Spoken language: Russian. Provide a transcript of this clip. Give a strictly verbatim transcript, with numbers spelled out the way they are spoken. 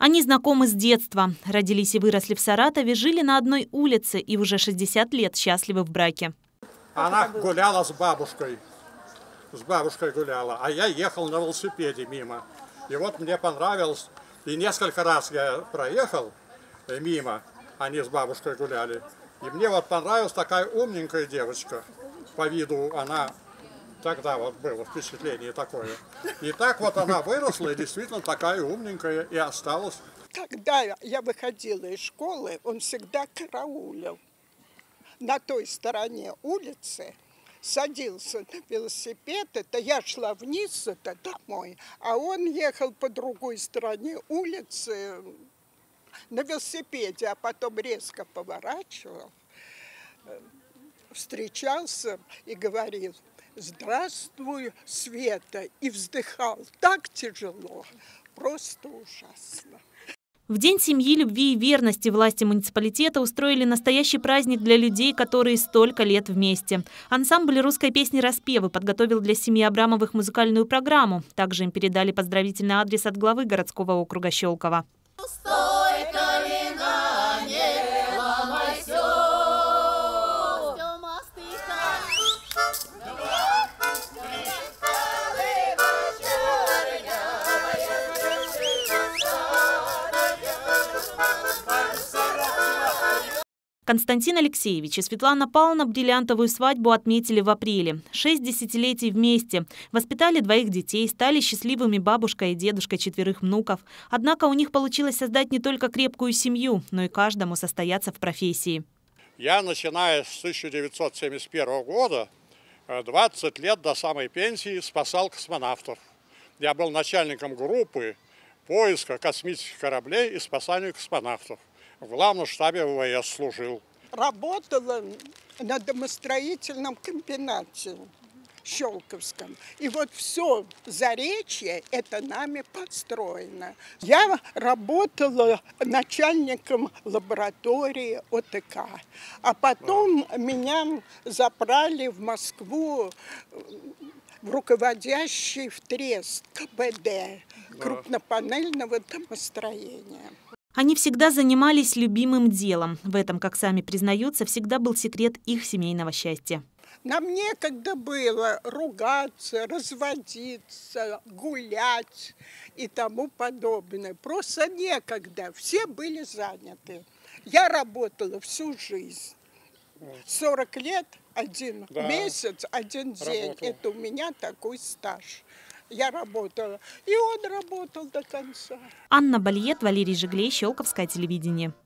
Они знакомы с детства. Родились и выросли в Саратове, жили на одной улице и уже шестьдесят лет счастливы в браке. Она гуляла с бабушкой. С бабушкой гуляла, а я ехал на велосипеде мимо. И вот мне понравилось. И несколько раз я проехал мимо, они с бабушкой гуляли. И мне вот понравилась такая умненькая девочка. По виду она тогда вот было впечатление такое. И так вот она выросла и действительно такая умненькая и осталась. Когда я выходила из школы, он всегда караулил на той стороне улицы. Садился на велосипед, это я шла вниз, это домой, а он ехал по другой стороне улицы на велосипеде, а потом резко поворачивал, встречался и говорил: «Здравствуй, Света», и вздыхал так тяжело, просто ужасно. В День семьи, любви и верности власти муниципалитета устроили настоящий праздник для людей, которые столько лет вместе. Ансамбль русской песни «Распевы» подготовил для семьи Абрамовых музыкальную программу. Также им передали поздравительный адрес от главы городского округа Щелково. Константин Алексеевич и Светлана Павловна бриллиантовую свадьбу отметили в апреле. Шесть десятилетий вместе. Воспитали двоих детей, стали счастливыми бабушкой и дедушкой четверых внуков. Однако у них получилось создать не только крепкую семью, но и каждому состояться в профессии. Я, начиная с тысяча девятьсот семьдесят первого года, двадцать лет до самой пенсии спасал космонавтов. Я был начальником группы поиска космических кораблей и спасания космонавтов. В главном штабе ВВС служил. Работала на домостроительном комбинате Щелковском. И вот все Заречье это нами построено. Я работала начальником лаборатории ОТК. А потом да. меня забрали в Москву в руководящий в трест КПД, да. крупнопанельного домостроения. Они всегда занимались любимым делом. В этом, как сами признаются, всегда был секрет их семейного счастья. Нам некогда было ругаться, разводиться, гулять и тому подобное. Просто некогда. Все были заняты. Я работала всю жизнь. сорок лет, один да. месяц, один день. Работал. Это у меня такой стаж. Я работала, и он работал до конца. Анна Бальет, Валерий Жиглей, Щелковское телевидение.